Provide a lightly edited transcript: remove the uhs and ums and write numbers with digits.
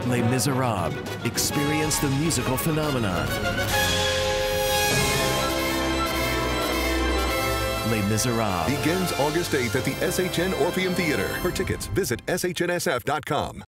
Les Miserables. Experience the musical phenomenon. Les Miserables. Begins August 8th at the SHN Orpheum Theater. For tickets, visit shnsf.com.